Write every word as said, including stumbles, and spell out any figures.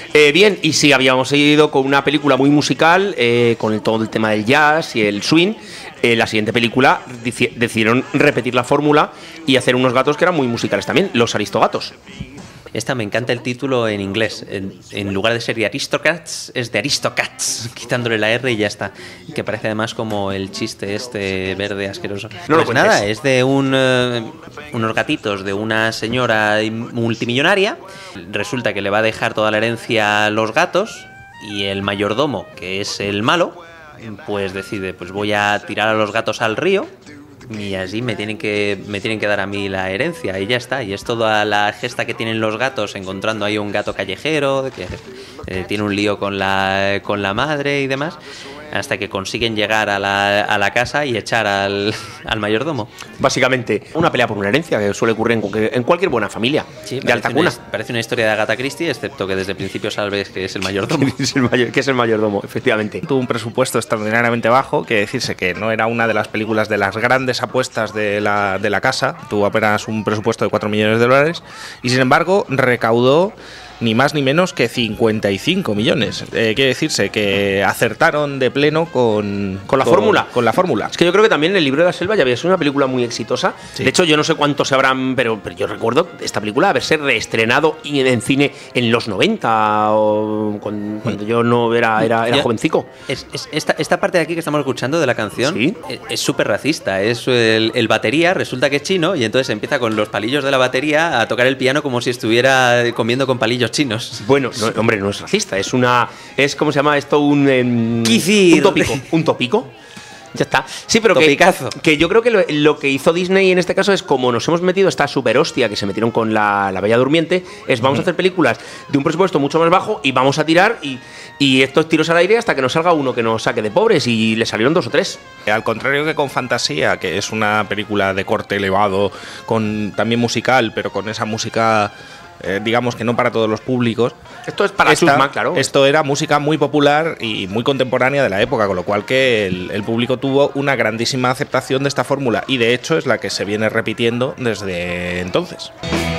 Eh, bien, y sí, habíamos ido con una película muy musical, eh, con el, todo el tema del jazz y el swing. Eh, la siguiente película decidieron repetir la fórmula y hacer unos gatos que eran muy musicales también, los Aristogatos. Esta me encanta el título en inglés. En, en lugar de ser de Aristocats, es de Aristocats, quitándole la R y ya está. Que parece además como el chiste este verde asqueroso. No pues lo nada, es de un, uh, unos gatitos de una señora multimillonaria. Resulta que le va a dejar toda la herencia a los gatos y el mayordomo, que es el malo, pues decide, pues voy a tirar a los gatos al río y así me tienen que me tienen que dar a mí la herencia y ya está. Y es toda la gesta que tienen los gatos, encontrando ahí un gato callejero que eh, tiene un lío con la con la madre y demás, hasta que consiguen llegar a la, a la casa y echar al, al mayordomo. Básicamente, una pelea por una herencia que suele ocurrir en cualquier, en cualquier buena familia, sí, de alta cuna. Una, parece una historia de Agatha Christie, excepto que desde el principio sabes que es el mayordomo. que, es el mayor, que es el mayordomo, efectivamente. Tuvo un presupuesto extraordinariamente bajo, que decirse que no era una de las películas de las grandes apuestas de la, de la casa, tuvo apenas un presupuesto de cuatro millones de dólares, y sin embargo recaudó ni más ni menos que cincuenta y cinco millones. Eh, quiere decirse que acertaron de pleno con, con la fórmula. Con la fórmula. Es que yo creo que también El libro de la selva ya había sido una película muy exitosa. Sí. De hecho, yo no sé cuántos se habrán, pero, pero yo recuerdo esta película haberse reestrenado en, en cine en los noventa, o cuando, cuando yo no era, era, era yo, jovencico. Es, es, esta, esta parte de aquí que estamos escuchando de la canción, ¿sí? es súper racista. Es el, el batería resulta que es chino y entonces empieza con los palillos de la batería a tocar el piano como si estuviera comiendo con palillos chinos. Bueno, no, hombre, no es racista, es una... es ¿cómo se llama esto? Un... Eh, un tópico. Un tópico. Ya está. Sí, pero que, que yo creo que lo, lo que hizo Disney en este caso es, como nos hemos metido esta super hostia que se metieron con la, la Bella Durmiente, es vamos uh-huh. a hacer películas de un presupuesto mucho más bajo y vamos a tirar y, y estos tiros al aire hasta que nos salga uno que nos saque de pobres, y le salieron dos o tres. Al contrario que con Fantasía, que es una película de corte elevado, con también musical, pero con esa música... Eh, digamos que no para todos los públicos. Esto es para Chusma, claro. Esto era música muy popular y muy contemporánea de la época, con lo cual que el, el público tuvo una grandísima aceptación de esta fórmula, y de hecho es la que se viene repitiendo desde entonces.